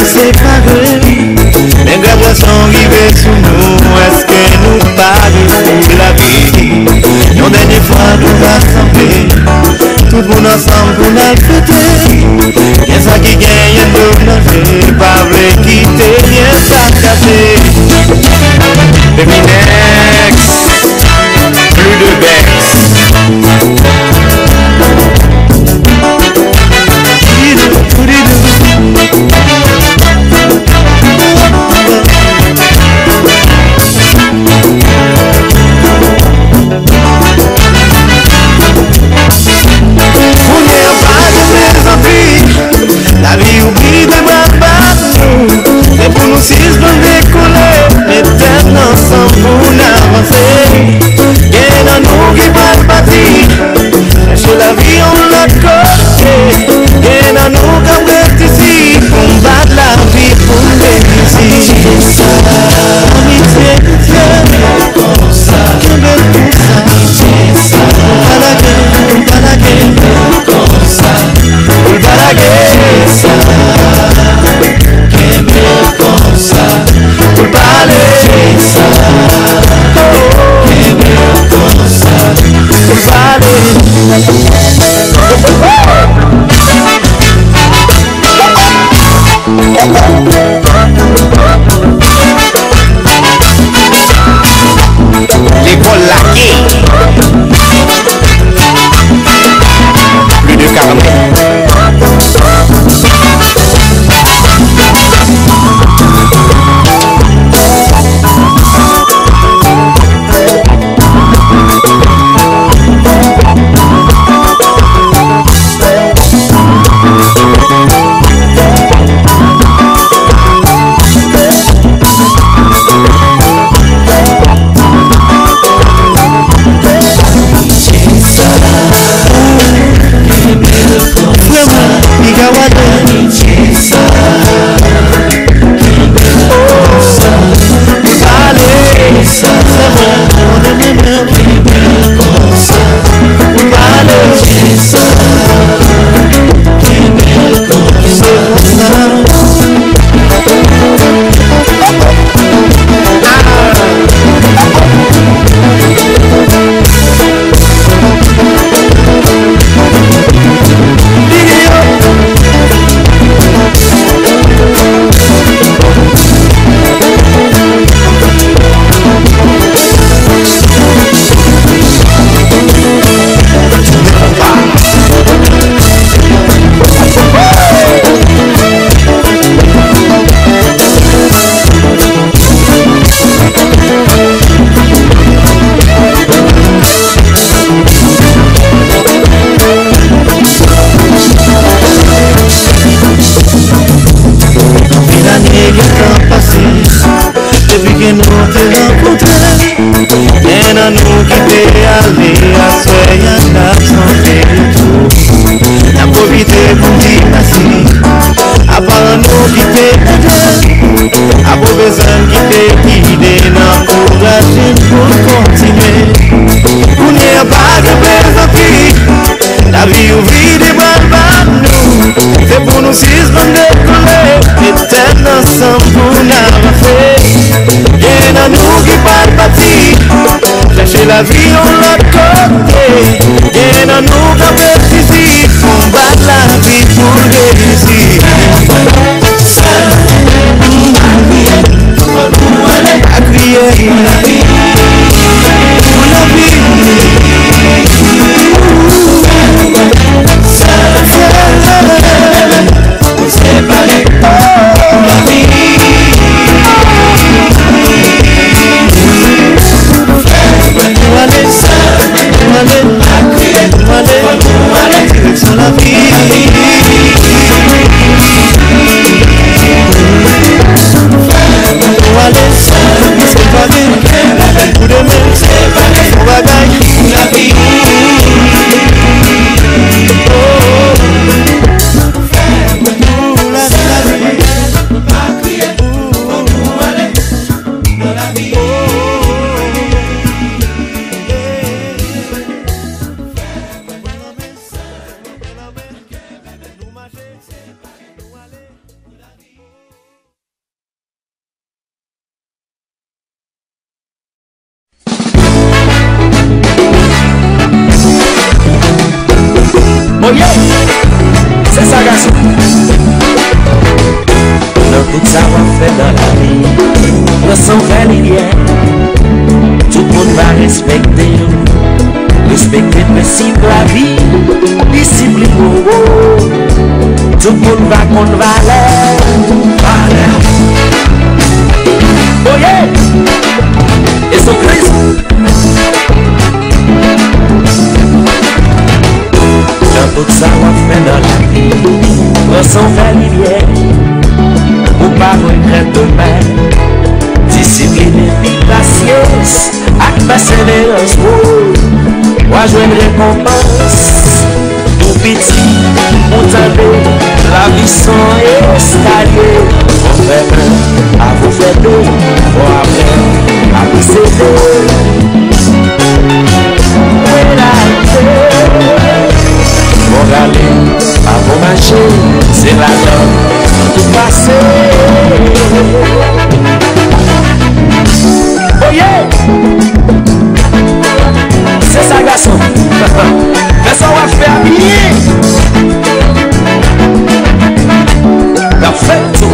séparés. Les grèves sont arrivées sous nous, est-ce que nous parlons pour la vie? Une dernière fois nous rassembler, tout le monde ensemble pour la fêter. Y'a ça qui gagne, nous manger, pas vrai quitter, y'a ça casser. Feminex, plus de bex. La vie oublie de nous, et pour nous six nous décoller, mettons ensemble pour avancer. Et dans nous qui mal bâti, chercher la vie en l'autre côté. Et dans nous comme reste ici, combattre la vie pour réussir. Amitié, comme ça, amitié, ça, balaguer, comme ça, balaguer, ça, comme ça, pour parler, ça, comme ça, pour parler. L'école laquée. Plus de caramel. La vie ouvrie des bras nous, c'est pour nous six nous décoller, éternel ensemble pour avancer. Bien à nous qui parlent bâti, chercher la vie en l'autre côté. Bien à nous qui parlent ici, combattre la vie pour réussir. À crier pour la vie, pour la vie. Séparés pour la vie. Frère, yeah. C'est ça, garçon. Dans tout ça on fait dans la vie, nous sommes validés. Tout le monde va respecter nous. Respecter le principe de la vie, discipline. Tout le monde va contre valeur. Oh yeah! Et son Christ. Dans tout ça on fait dans la vie, nous sommes validés. Ou pas regret demain. Discipline et patience, avec persévérance, moi je veux une récompense. Tout petit, on t'aime, la vie sans escalier. On fait un, à vous faire deux, on après, à vous céder. Pour aller, à vous marcher, c'est la donne, tout passé. Oh yeah! C'est ça, garçon. Mais ça va faire bien. Perfecto.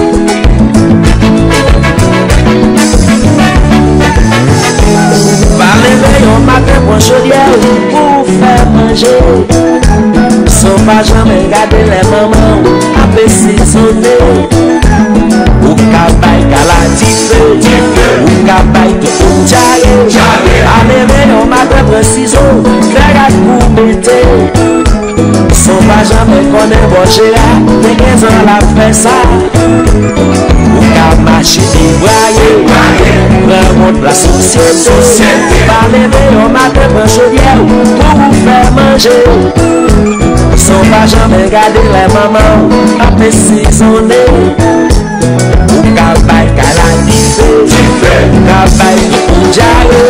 Parlez au matin pour chaudière pour faire manger. Sans pas jamais garder les mamans à saisonner. Ou kabay galatife, ou kabay tout pour jaye. Allez, on m'a précisé, faire pour mettre. Sans pas jamais connaître bocher là, mais 15 ans la fait ça. Ou kabay marcher débrailler, remonte la société. Parlez, on m'a précisé, pour vous faire manger. Sans pas jamais garder les mamans à saisonner. Ou kabay galatife, ou kabay tout jaye.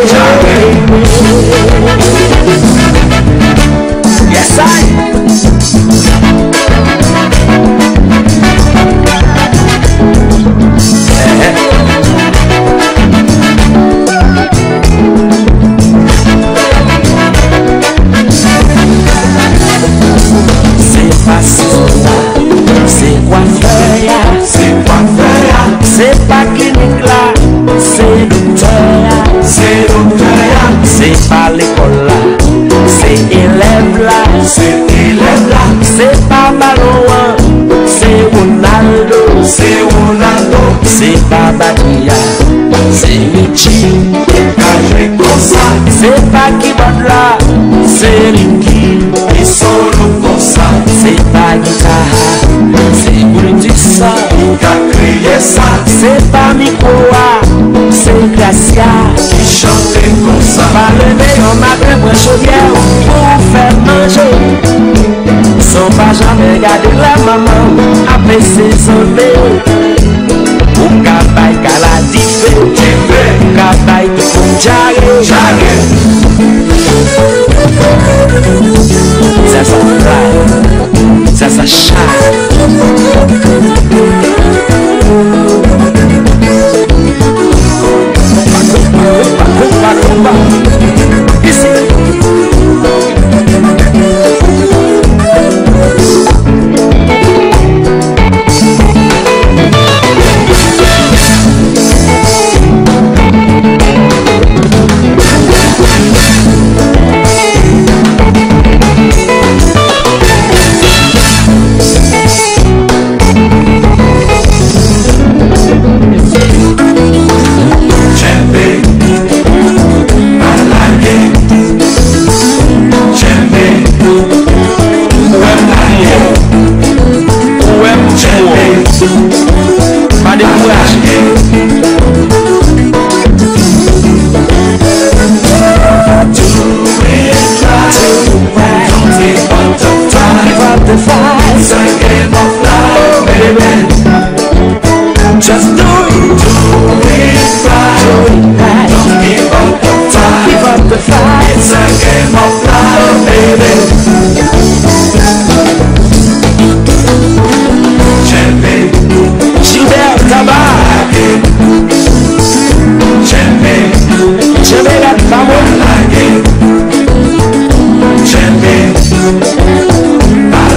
Yes, I. C'est pas ça, c'est quoi faire, c'est quoi faire. C'est pas clinique là, c'est docteur, c'est docteur. C'est pas l'école là, c'est élève là, c'est élève là. C'est pas ballon, c'est Ronaldo, c'est Ronaldo. C'est pas Badia, c'est Michi, c'est pas keyboard là, c'est Ricky, ils sont comme ça. C'est pas guitare, c'est Boulindissa, c'est pas Mikoa, c'est Gracia qui chante comme ça. Pas lever en matin pour chaudière pour faire manger. Sans pas jamais garder la maman à saisonner. Ou kabay galatife, ou kabay tout jaye. Ça fly, ça shine. Ici. Just do it. Don't give up the fight. Give up the fight. It's a game of life, baby. Champion. Gilbert Tabac. Champion. Champion. Vamos. Champion.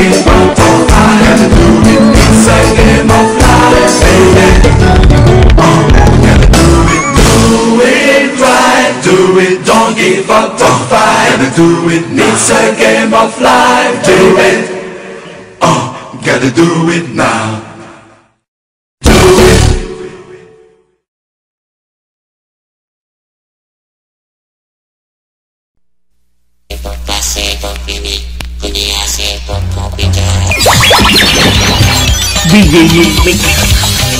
give up on life. Gotta do it, it's a game of life, baby. Gotta do it right, do it, don't give up the fight. Gotta do it, it's a game of life, baby. Gotta do it now. Do it. DJ Mix.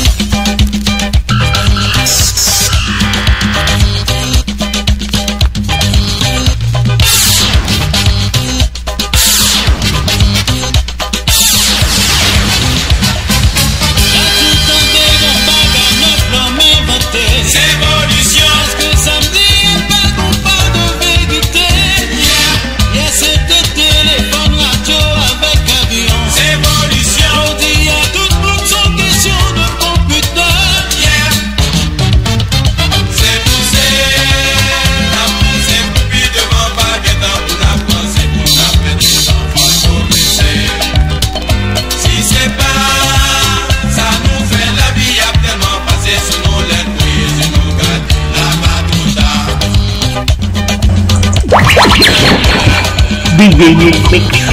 DJ Mix.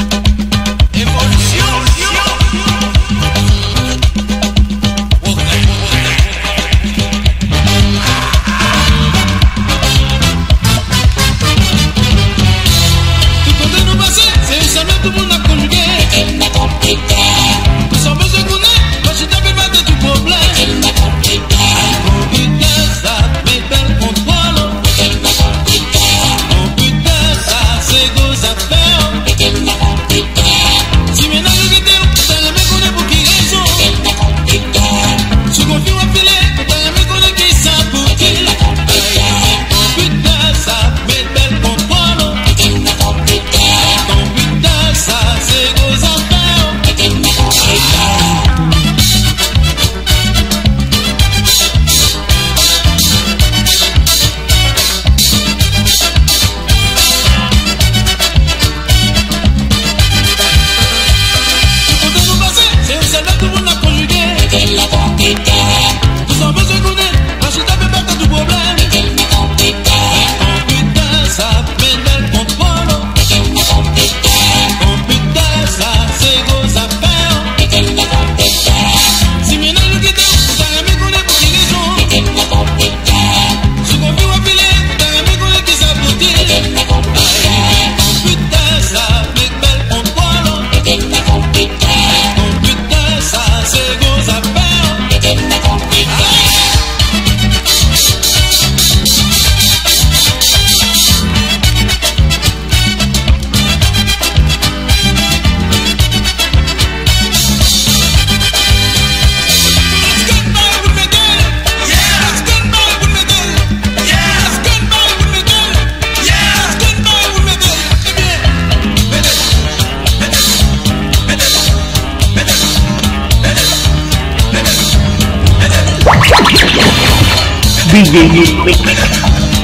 DJ Mix.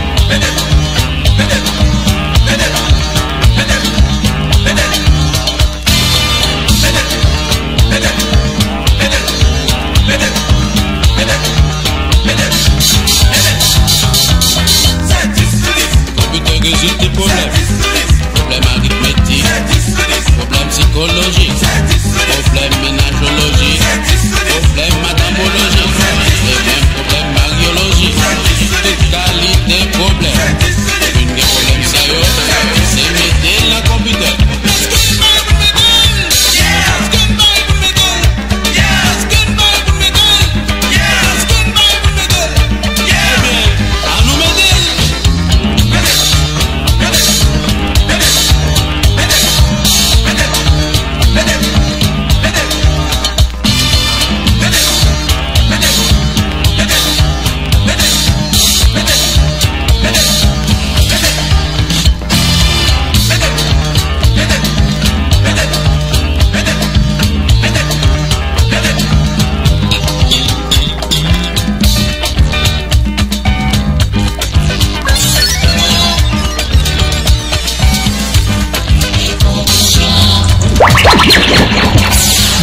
Problème arithmétique, problème psychologique, problème ménageologique, problème mathemologique, problème mariologique, tout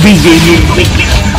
oublier.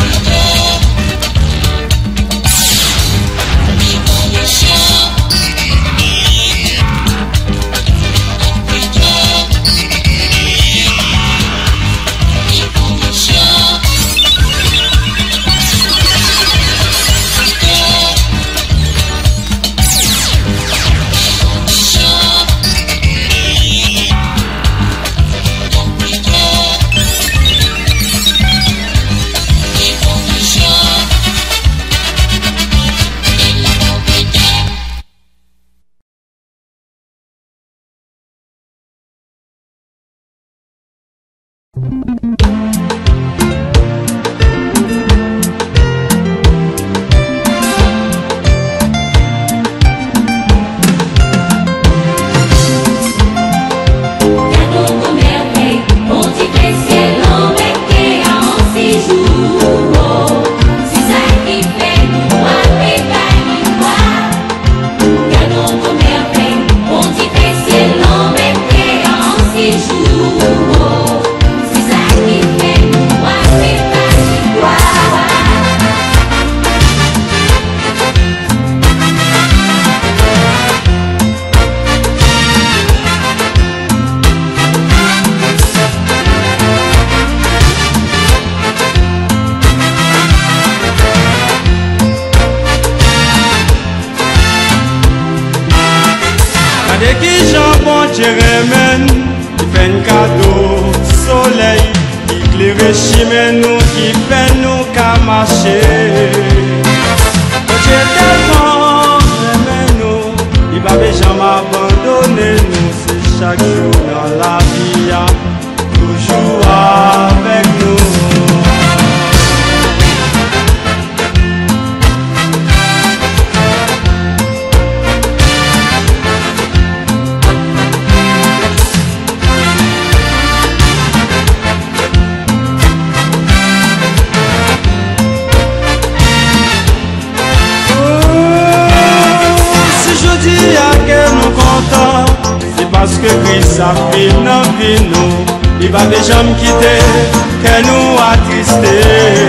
Il va déjà me quitter, qu'elle nous a attristé.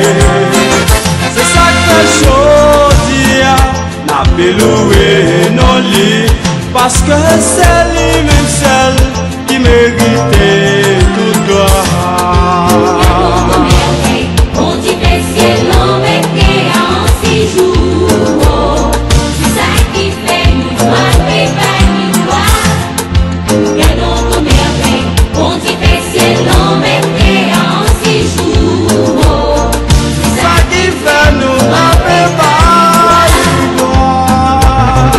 C'est ça que fait chaud, n'a pas loué nos lits, parce que c'est lui-même seul qui méritait toute gloire. On dit que l'homme était en 6 jours. C'est ça qui fait nous joie, pas nous gloire. Gardons nos merveilles. On dit que l'homme était en 6 jours. C'est ça qui fait nous n'avons pas eu gloire.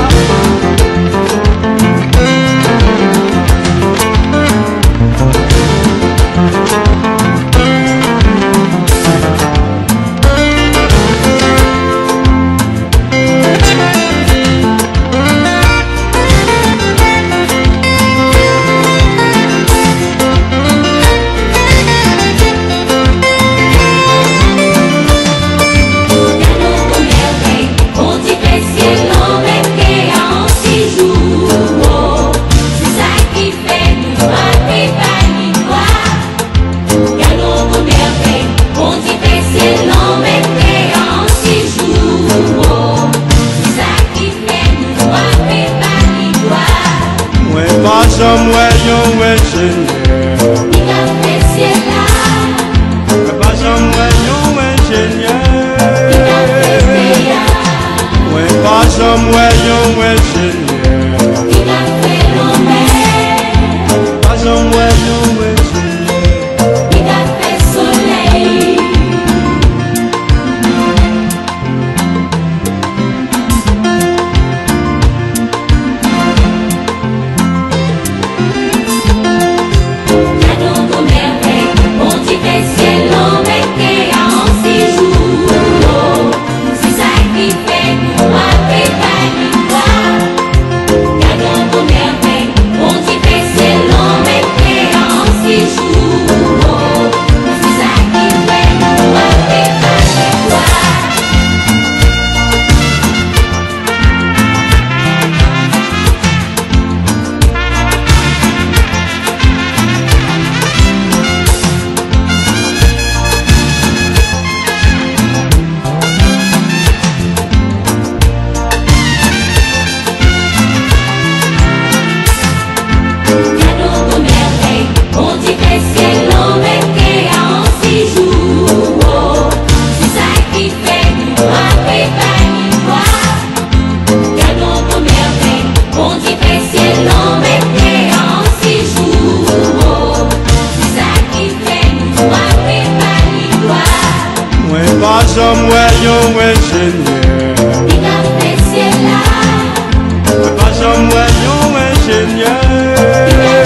jamais voyons ingénieur. Qui a fait ciel là. Pas jamais voyons ingénieur.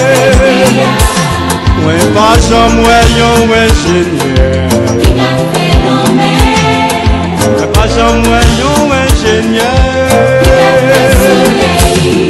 Ouais, pas jamais voyons ingénieur. Qui a fait l'homme. Pas jamais voyons ingénieur. Qui a fait soleil.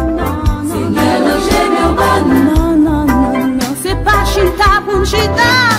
Chita